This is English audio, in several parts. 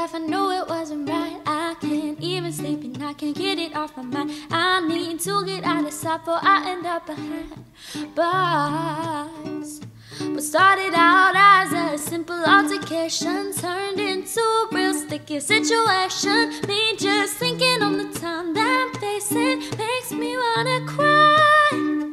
life, I know it wasn't right. I can't even sleep and I can't get it off my mind. I need to get out of sight before I end up behind bars. What started out as a simple altercation turned into a real sticky situation. Me just thinking on the time that I'm facing makes me wanna cry.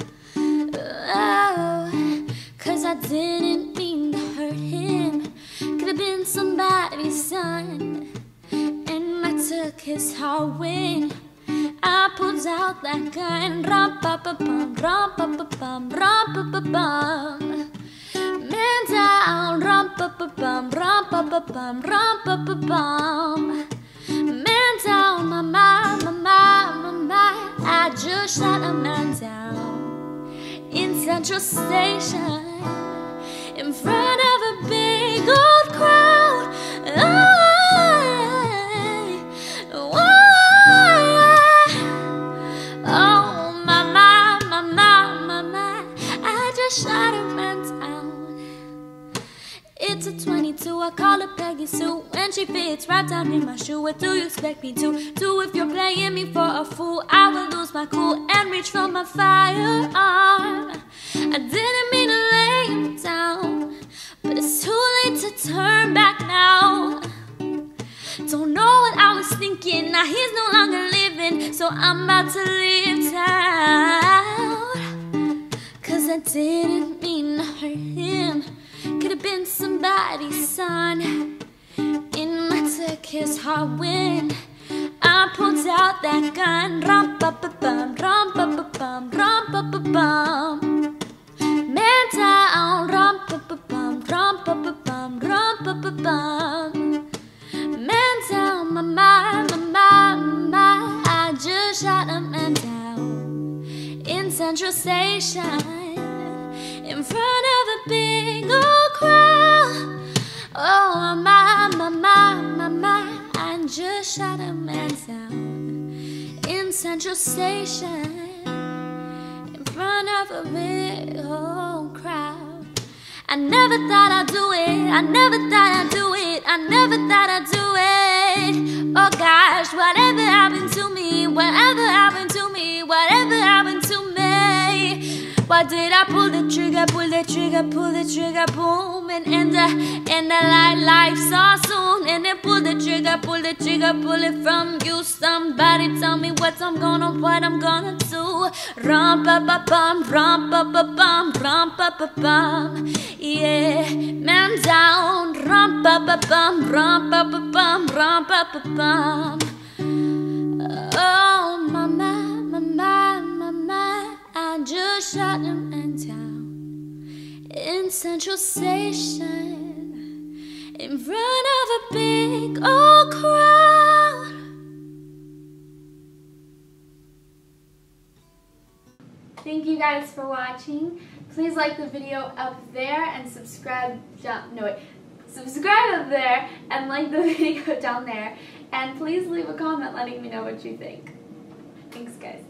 Oh, 'cause I didn't mean to hurt him. Could've been somebody's son, and I took his heart when I pulled out that gun. Rum-pa-pa-bum, rum-pa-pa-bum, rum-pa-pa-bum. Man down, rum-pa-pa-bum, rum-pa-pa-bum, rum-pa-pa-bum. Man down, my mind, my mind, my mind. I just shot a man down in Central Station in front of a big old crowd. Oh, my mind, my mind, my mind. I just shot a man down. It's a 22, I call her Peggy Sue. When she fits right down in my shoe, what do you expect me to do? If you're playing me for a fool, I will lose my cool and reach for my firearm. I didn't mean to lay him down, but it's too late to turn back now. Don't know what I was thinking, now he's no longer living, so I'm about to leave town. 'Cause I didn't mean to hurt him. Could've been somebody's son, and I took his heart when I pulled out that gun. Rum-pa-pa-bum, rum-pa-pa-bum, rum-pa-pa-bum. Man down, rum-pa-pa-bum, rum-pa-pa-bum, rum-pa-pa-bum. Man down, my mind, my mind, my mind. I just shot a man down in Central Station in front of a big old crowd. Oh, my, my, my, my, my. I just shot a man down in Central Station in front of a big old crowd. I never thought I'd do it, I never thought I'd do it, I never thought I'd do it. Oh gosh, whatever happened to me, whatever happened to me, whatever happened to me. Why did I pull the trigger, pull the trigger, pull the trigger, boom, and end the life so soon. And then pull the trigger, pull it from you. Somebody tell me what I'm gonna do. Rum-pa-pa-bum, rum-pa-pa-bum, rum-pa-pa-bum. Yeah, man down, rum-pa-pa-bum, rum-pa-pa-bum, rum-pa-pa-bum. Oh, my mind, my mind, my mind. I just shot a man down in Central Station in front of a big old crowd. Thank you guys for watching. Please like the video up there and subscribe subscribe up there and like the video down there. And please leave a comment letting me know what you think. Thanks guys.